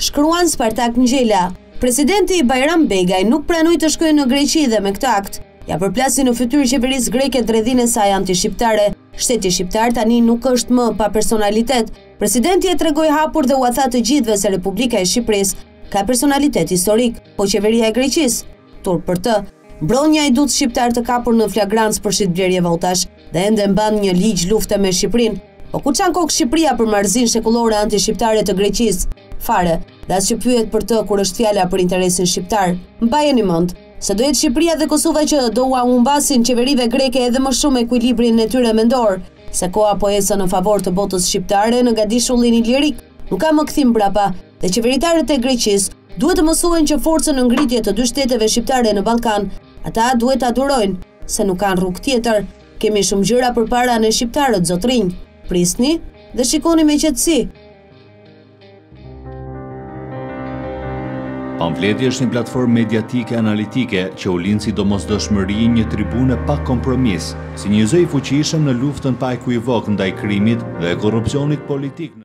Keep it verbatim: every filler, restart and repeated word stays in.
Shkruan Spartak Ngjela. Presidenti Bajram Begaj nuk pranoi të shkojë në Greqi dhe me këtë akt ja përplasi në fytyrë qeverisë greke dredhin e saj anti-shqiptare. Shteti shqiptar tani nuk është më pa personalitet. Presidenti e tregoi hapur dhe u tha të gjithëve se Republika e Shqipërisë ka personalitet historik, po qeveria e Greqisë, tur për të, mbron një ajdut shqiptar të kapur në flagrancë për shitblerje votash dhe ende mban një ligj lufte me Shqipërinë. Po ku çan kokë Shqipëria për marrëzinë shekullore anti-shqiptare të Greqisë? Fare, dhe as që pyet për të kur është fjala për interesin shqiptar. Mbajeni mend se do jetë Shqipëria dhe Kosova që do ua humbasin qeverive greke edhe më shumë ekuilibrin e tyre mendor, se koha po ecën në favor të botës shqiptare në gadishullin ilirik, nuk ka më kthim mbrapa, dhe qeveritarët e Greqisë duhet të mësojnë që forcën në ngritje të dy shteteve shqiptare në Ballkan, ata duhet ta durojnë, se nuk kanë rrugë tjetër. Kemi shumë gjëra përpara ne shqiptarët, zotrinj. Prisni dhe shikoni me qetësi. Pamfleti është një platformë mediatike analitike që u lind si domosdoshmëri një tribune pa kompromis, si një zë i fuqishëm në luftën pa ekuivok ndaj krimit dhe korrupsionit politik.